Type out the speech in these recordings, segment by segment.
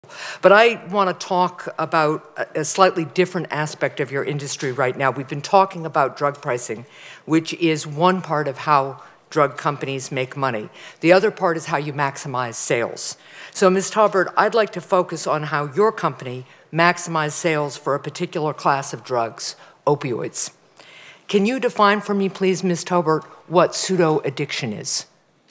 But I want to talk about a slightly different aspect of your industry right now. We've been talking about drug pricing, which is one part of how drug companies make money. The other part is how you maximize sales. So, Ms. Taubert, I'd like to focus on how your company maximizes sales for a particular class of drugs, opioids. Can you define for me, please, Ms. Taubert, what pseudo-addiction is?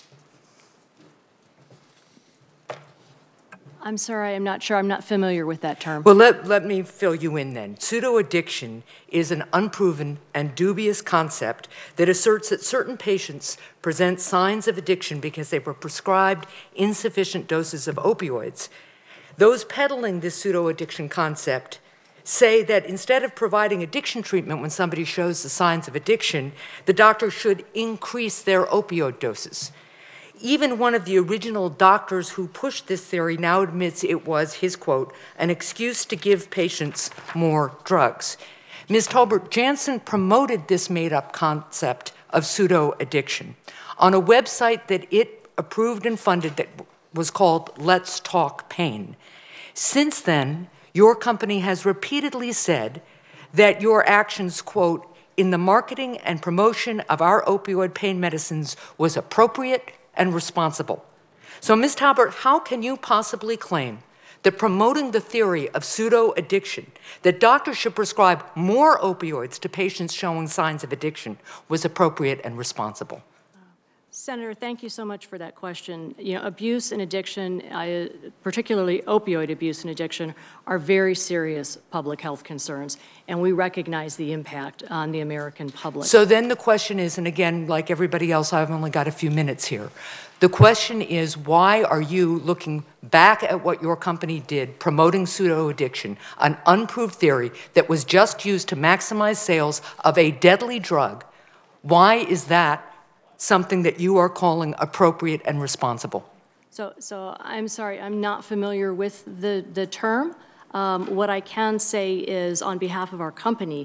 I'm sorry, I'm not sure. I'm not familiar with that term. Well, let me fill you in then. Pseudo-addiction is an unproven and dubious concept that asserts that certain patients present signs of addiction because they were prescribed insufficient doses of opioids. Those peddling this pseudo-addiction concept say that instead of providing addiction treatment when somebody shows the signs of addiction, the doctor should increase their opioid doses. Even one of the original doctors who pushed this theory now admits it was, his quote, an excuse to give patients more drugs. Ms. Taubert, Janssen promoted this made-up concept of pseudo-addiction on a website that it approved and funded that was called Let's Talk Pain. Since then, your company has repeatedly said that your actions, quote, in the marketing and promotion of our opioid pain medicines was appropriate and responsible. So, Ms. Taubert, how can you possibly claim that promoting the theory of pseudo-addiction, that doctors should prescribe more opioids to patients showing signs of addiction, was appropriate and responsible? Senator, thank you so much for that question. You know, abuse and addiction, particularly opioid abuse and addiction, are very serious public health concerns, and we recognize the impact on the American public. So then the question is, and again, like everybody else, I've only got a few minutes here. The question is, why are you looking back at what your company did, promoting pseudo-addiction, an unproved theory that was just used to maximize sales of a deadly drug? Why is that something that you are calling appropriate and responsible? So I'm sorry, I'm not familiar with the term. What I can say is, on behalf of our company,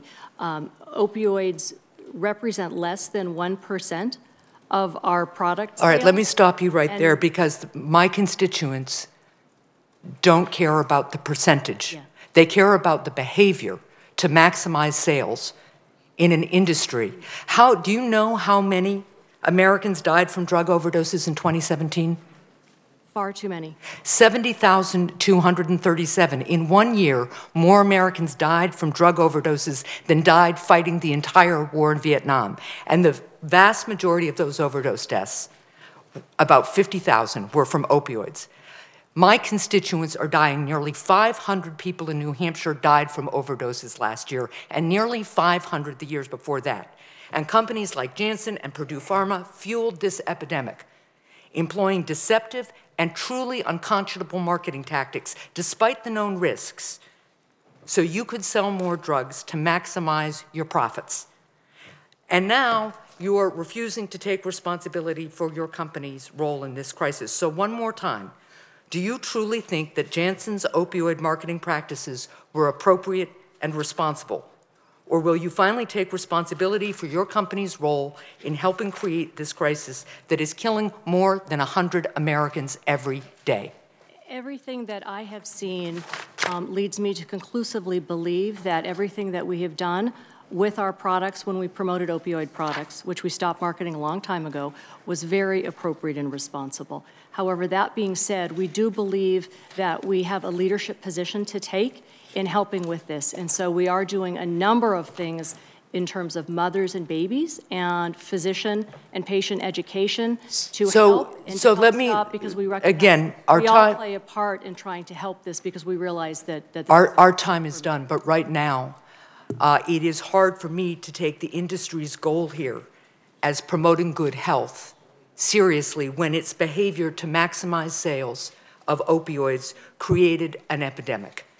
opioids represent less than 1% of our product sales. All right, let me stop you right there, because my constituents don't care about the percentage. Yeah. They care about the behavior to maximize sales in an industry. Do you know how many Americans died from drug overdoses in 2017? Far too many. 70,237. In 1 year, more Americans died from drug overdoses than died fighting the entire war in Vietnam. And the vast majority of those overdose deaths, about 50,000, were from opioids. My constituents are dying. Nearly 500 people in New Hampshire died from overdoses last year, and nearly 500 the years before that. And companies like Janssen and Purdue Pharma fueled this epidemic, employing deceptive and truly unconscionable marketing tactics, despite the known risks, so you could sell more drugs to maximize your profits. And now you are refusing to take responsibility for your company's role in this crisis. So one more time, do you truly think that Janssen's opioid marketing practices were appropriate and responsible? Or will you finally take responsibility for your company's role in helping create this crisis that is killing more than 100 Americans every day? Everything that I have seen leads me to conclusively believe that everything that we have done with our products when we promoted opioid products, which we stopped marketing a long time ago, was very appropriate and responsible. However, that being said, we do believe that we have a leadership position to take in helping with this. And so we are doing a number of things in terms of mothers and babies and physician and patient education to help and to help stop, because we recognize again, we all play a part in trying to help this, because we realize that our time is done. But right now, it is hard for me to take the industry's goal here as promoting good health seriously when its behavior to maximize sales of opioids created an epidemic.